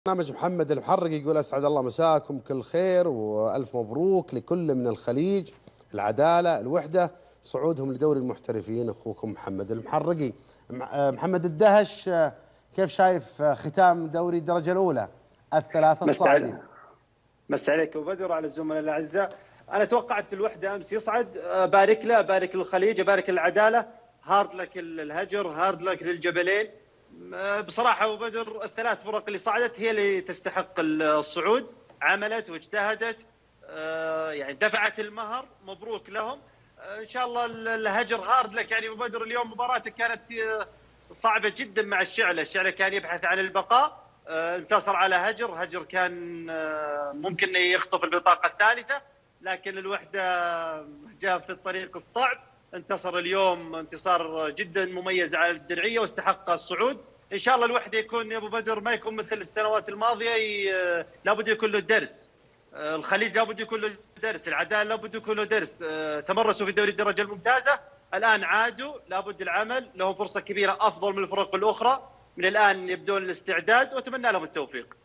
برنامج محمد المحرق يقول اسعد الله مساكم كل خير والف مبروك لكل من الخليج العداله الوحده صعودهم لدوري المحترفين. اخوكم محمد المحرقي. محمد الدهش، كيف شايف ختام دوري الدرجه الاولى الثلاثه الصاعدين؟ مسا عليك ابو بدر وعلى الزملاء الاعزاء. انا توقعت الوحده امس يصعد، بارك له، بارك للخليج، بارك للعداله. هارد لك الهجر، هارد لك للجبلين. بصراحه ابو بدر الثلاث فرق اللي صعدت هي اللي تستحق الصعود، عملت واجتهدت، يعني دفعت المهر، مبروك لهم. ان شاء الله الهجر هارد لك. يعني ابو بدر اليوم مباراتك كانت صعبه جدا مع الشعله، الشعله كان يبحث عن البقاء، انتصر على هجر كان ممكن يخطف البطاقه الثالثه، لكن الوحده جاء في الطريق الصعب، انتصر اليوم انتصار جدا مميز على الدرعيه واستحق الصعود. ان شاء الله الوحده يكون يا ابو بدر ما يكون مثل السنوات الماضيه، لابد يكون له درس. الخليج لابد يكون له درس، العداله لابد يكون له درس. تمرسوا في دوري الدرجه الممتازه، الان عادوا، لابد العمل، لهم فرصه كبيره افضل من الفرق الاخرى. من الان يبدون الاستعداد واتمنى لهم التوفيق.